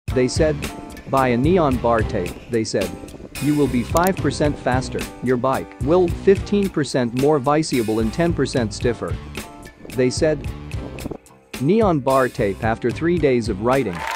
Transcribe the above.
They said. Buy a neon bar tape, they said. You will be 5% faster, your bike will 15% more viceable and 10% stiffer. They said. Neon bar tape. After 3 days of writing,